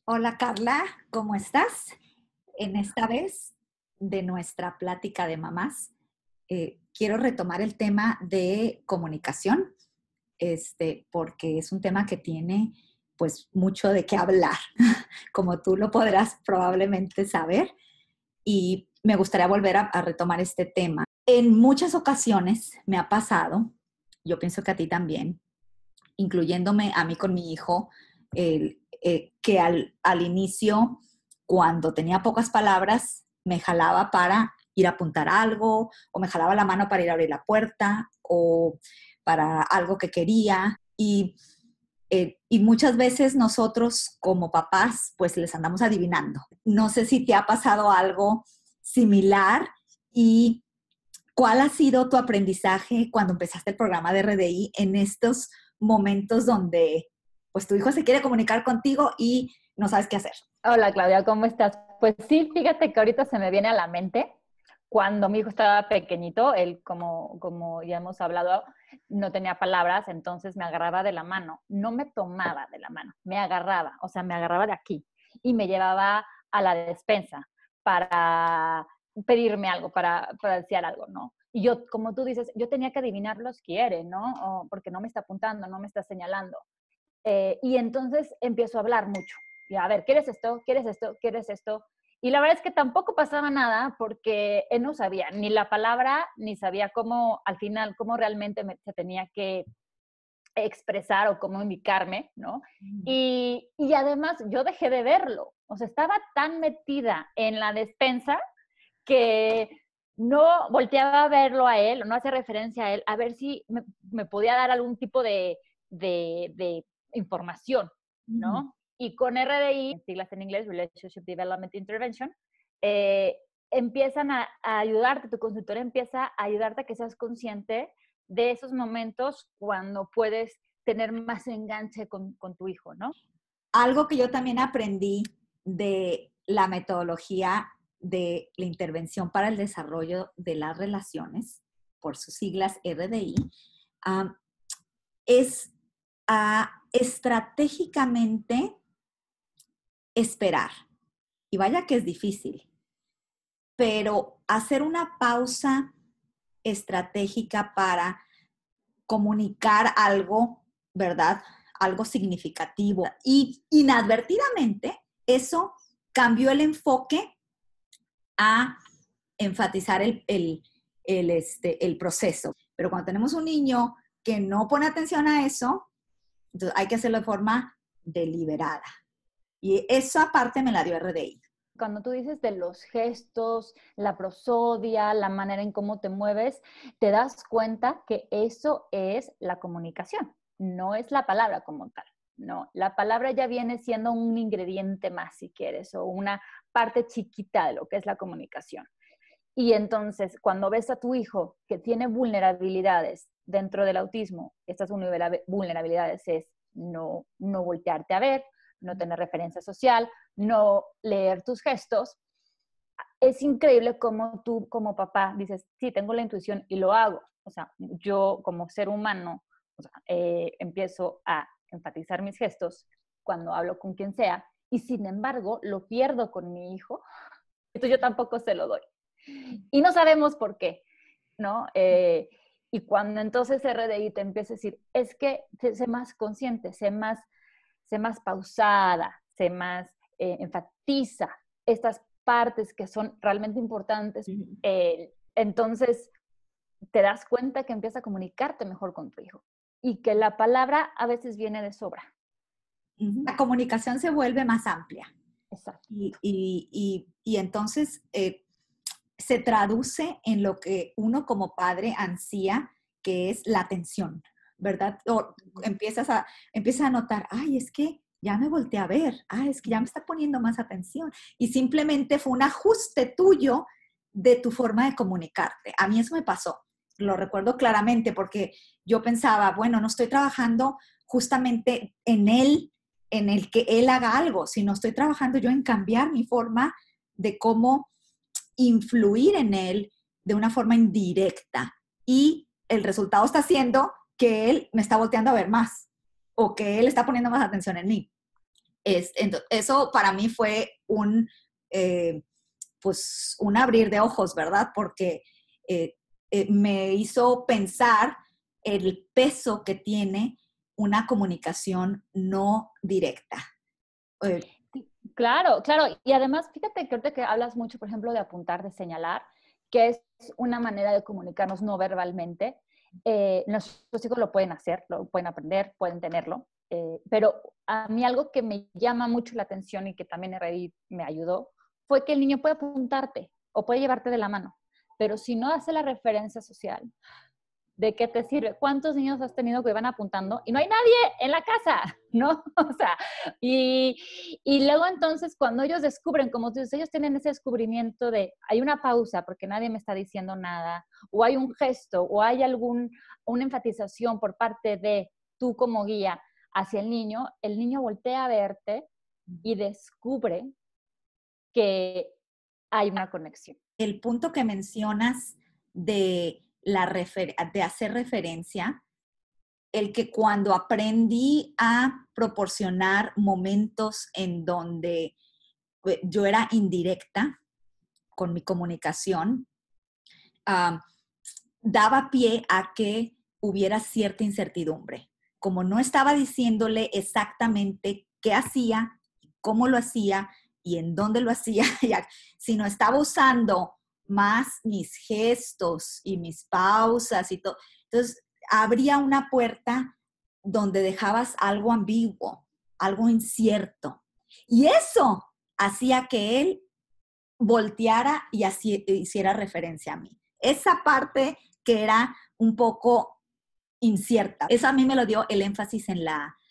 Hola Carla, ¿cómo estás? En esta vez de nuestra plática de mamás, quiero retomar el tema de comunicación, porque es un tema que tiene pues mucho de qué hablar, como tú lo podrás probablemente saber, y me gustaría volver a retomar este tema. En muchas ocasiones me ha pasado, yo pienso que a ti también, incluyéndome a mí con mi hijo, que al inicio, cuando tenía pocas palabras, me jalaba para ir a apuntar algo, o me jalaba la mano para ir a abrir la puerta, o para algo que quería. Y muchas veces nosotros como papás, pues les andamos adivinando. No sé si te ha pasado algo similar y ¿cuál ha sido tu aprendizaje cuando empezaste el programa de RDI en estos momentos donde pues tu hijo se quiere comunicar contigo y no sabes qué hacer? Hola Claudia, ¿cómo estás? Pues sí, fíjate que ahorita se me viene a la mente cuando mi hijo estaba pequeñito, él como ya hemos hablado, no tenía palabras, entonces me agarraba de la mano, no me tomaba de la mano, me agarraba, o sea, me agarraba de aquí y me llevaba a la despensa para pedirme algo, para desear algo, ¿no? Y yo, como tú dices, yo tenía que adivinar los quiere, ¿no? Porque no me está apuntando, no me está señalando. Y entonces empiezo a hablar mucho. Y a ver, ¿quieres esto? ¿Quieres esto? ¿Quieres esto? Y la verdad es que tampoco pasaba nada porque él no sabía ni la palabra, ni sabía cómo, al final, cómo realmente se tenía que expresar o cómo indicarme, ¿no? Y además yo dejé de verlo. O sea, estaba tan metida en la despensa que no volteaba a verlo a él, no hacía referencia a él, a ver si me podía dar algún tipo de información, Mm. ¿no? Y con RDI, siglas en inglés, Relationship Development Intervention, eh, empiezan a ayudarte, tu consultor empieza a ayudarte a que seas consciente de esos momentos cuando puedes tener más enganche con tu hijo, ¿no? Algo que yo también aprendí de la metodología de la intervención para el desarrollo de las relaciones, por sus siglas RDI, um, es estratégicamente esperar. Y vaya que es difícil, pero hacer una pausa estratégica para comunicar algo, ¿verdad? Algo significativo. Y inadvertidamente eso cambió el enfoque a enfatizar el proceso. Pero cuando tenemos un niño que no pone atención a eso, entonces hay que hacerlo de forma deliberada. Y esa parte me la dio RDI. Cuando tú dices de los gestos, la prosodia, la manera en cómo te mueves, te das cuenta que eso es la comunicación, no es la palabra como tal. No, la palabra ya viene siendo un ingrediente más, si quieres, o una parte chiquita de lo que es la comunicación. Y entonces, cuando ves a tu hijo que tiene vulnerabilidades dentro del autismo, estas vulnerabilidades es no voltearte a ver, no tener referencia social, no leer tus gestos. Es increíble cómo tú como papá dices, sí, tengo la intuición y lo hago. O sea, yo como ser humano, o sea, empiezo a enfatizar mis gestos cuando hablo con quien sea y sin embargo lo pierdo con mi hijo, entonces yo tampoco se lo doy. Y no sabemos por qué, ¿no? Y cuando entonces RDI te empieza a decir, es que sé más consciente, sé más pausada, sé más, enfatiza estas partes que son realmente importantes, entonces te das cuenta que empieza a comunicarte mejor con tu hijo y que la palabra a veces viene de sobra. La comunicación se vuelve más amplia Exacto. y entonces se traduce en lo que uno como padre ansía, que es la atención, ¿verdad? O empiezas a notar, ay, es que ya me volteé a ver, ay, es que ya me está poniendo más atención. Y simplemente fue un ajuste tuyo de tu forma de comunicarte. A mí eso me pasó, lo recuerdo claramente porque yo pensaba, bueno, no estoy trabajando justamente en el que él haga algo, sino estoy trabajando yo en cambiar mi forma de cómo influir en él de una forma indirecta. Y el resultado está siendo que él me está volteando a ver más o que él está poniendo más atención en mí. Eso para mí fue pues un abrir de ojos, ¿verdad? Porque me hizo pensar el peso que tiene una comunicación no directa. Claro, claro. Y además, fíjate que ahorita que hablas mucho, por ejemplo, de apuntar, de señalar, que es una manera de comunicarnos no verbalmente. Nuestros hijos lo pueden hacer, lo pueden aprender, pueden tenerlo. Pero a mí algo que me llama mucho la atención y que también Reddit me ayudó, fue que el niño puede apuntarte o puede llevarte de la mano, pero si no hace la referencia social, ¿de qué te sirve? ¿Cuántos niños has tenido que van apuntando y no hay nadie en la casa? ¿No? O sea, y luego entonces cuando ellos descubren, como tú dices, ellos tienen ese descubrimiento de hay una pausa porque nadie me está diciendo nada, o hay un gesto, o hay una enfatización por parte de tú como guía hacia el niño voltea a verte y descubre que hay una conexión. El punto que mencionas de de hacer referencia, el que cuando aprendí a proporcionar momentos en donde yo era indirecta con mi comunicación, daba pie a que hubiera cierta incertidumbre. Como no estaba diciéndole exactamente qué hacía, cómo lo hacía y en dónde lo hacía, sino estaba usando más mis gestos y mis pausas y todo. Entonces, abría una puerta donde dejabas algo ambiguo, algo incierto. Y eso hacía que él volteara y así hiciera referencia a mí. Esa parte que era un poco incierta, eso a mí me lo dio el énfasis en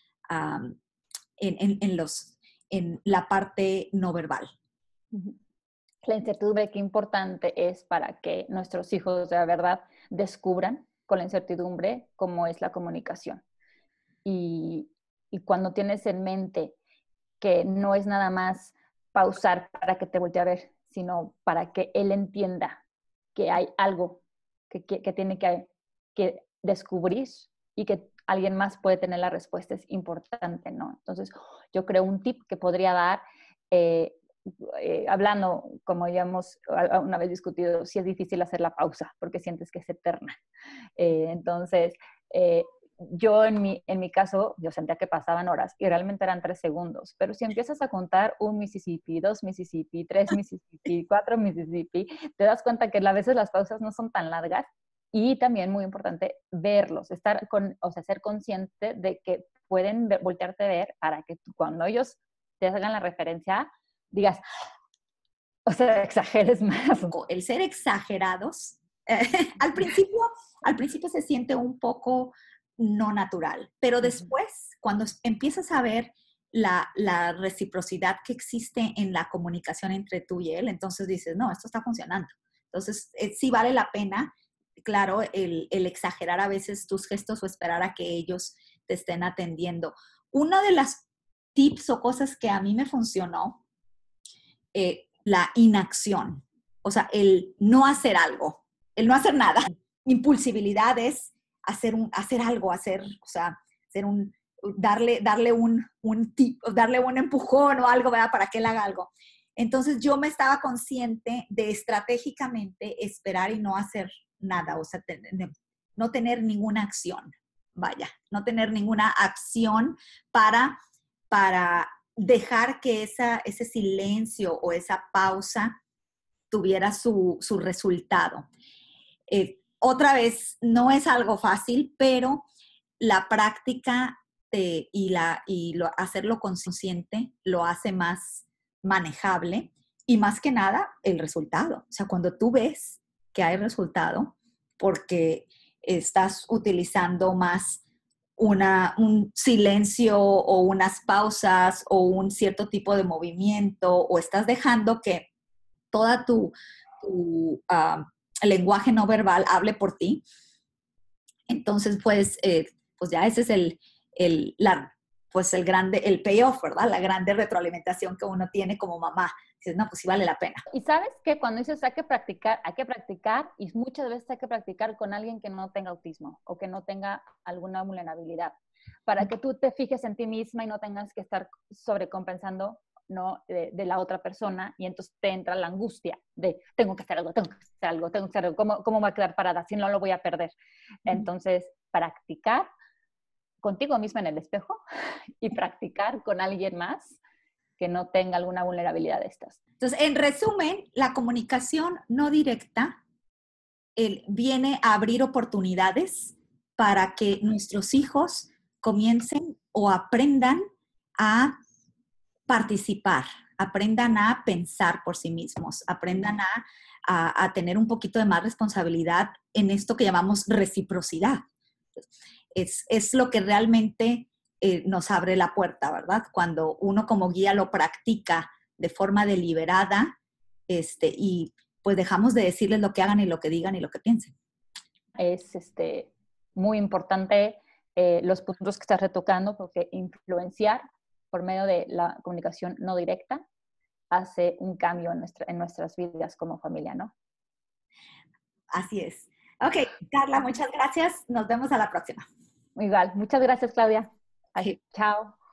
en la parte no verbal. La incertidumbre, qué importante es para que nuestros hijos de verdad descubran con la incertidumbre cómo es la comunicación. Y, y cuando tienes en mente que no es nada más pausar para que te voltee a ver, sino para que él entienda que hay algo que tiene que descubrir y que alguien más puede tener la respuesta, es importante, ¿no? Entonces, yo creo un tip que podría dar, hablando, como ya hemos una vez discutido, si es difícil hacer la pausa porque sientes que es eterna. Entonces, yo en mi caso, yo sentía que pasaban horas y realmente eran 3 segundos, pero si empiezas a contar 1 Mississippi, 2 Mississippi, 3 Mississippi, 4 Mississippi, te das cuenta que a veces las pausas no son tan largas y también muy importante verlos, o sea, ser consciente de que pueden voltearte a ver para que cuando ellos te hagan la referencia, digas, o sea, exageres más. El ser exagerados, al principio, al principio se siente un poco no natural, pero después, cuando empiezas a ver la reciprocidad que existe en la comunicación entre tú y él, entonces dices, no, esto está funcionando. Entonces, sí vale la pena, claro, el exagerar a veces tus gestos o esperar a que ellos te estén atendiendo. Una de las tips o cosas que a mí me funcionó, la inacción, o sea, el no hacer algo, el no hacer nada. Impulsibilidad es hacer algo, o sea, darle darle un empujón o algo, ¿verdad? Para que él haga algo. Entonces yo me estaba consciente de estratégicamente esperar y no hacer nada, o sea, no tener ninguna acción, vaya, no tener ninguna acción para dejar que ese silencio o esa pausa tuviera su resultado. Otra vez, no es algo fácil, pero la práctica hacerlo consciente lo hace más manejable y más que nada el resultado. O sea, cuando tú ves que hay resultado, porque estás utilizando más un silencio o unas pausas o un cierto tipo de movimiento o estás dejando que toda tu lenguaje no verbal hable por ti. Entonces, pues ya ese es el payoff, ¿verdad? La grande retroalimentación que uno tiene como mamá. Dices, no, pues sí vale la pena. Y sabes que cuando dices hay que practicar y muchas veces hay que practicar con alguien que no tenga autismo o que no tenga alguna vulnerabilidad. para que tú te fijes en ti misma y no tengas que estar sobrecompensando, ¿no? De la otra persona, y entonces te entra la angustia de tengo que hacer algo, tengo que hacer algo, tengo que hacer algo, ¿cómo me voy a quedar parada? Si no, lo voy a perder. Entonces, practicar contigo misma en el espejo y practicar con alguien más que no tenga alguna vulnerabilidad de estas. Entonces, en resumen, la comunicación no directa viene a abrir oportunidades para que nuestros hijos comiencen o aprendan a participar, aprendan a pensar por sí mismos, aprendan a tener un poquito de más responsabilidad en esto que llamamos reciprocidad. Es lo que realmente nos abre la puerta, ¿verdad? Cuando uno como guía lo practica de forma deliberada, y pues dejamos de decirles lo que hagan y lo que digan y lo que piensen. Es muy importante los puntos que estás retocando, porque influenciar por medio de la comunicación no directa hace un cambio en nuestras vidas como familia, ¿no? Así es. Ok, Carla, muchas gracias. Nos vemos a la próxima. Igual, muchas gracias, Claudia. Okay. Chao.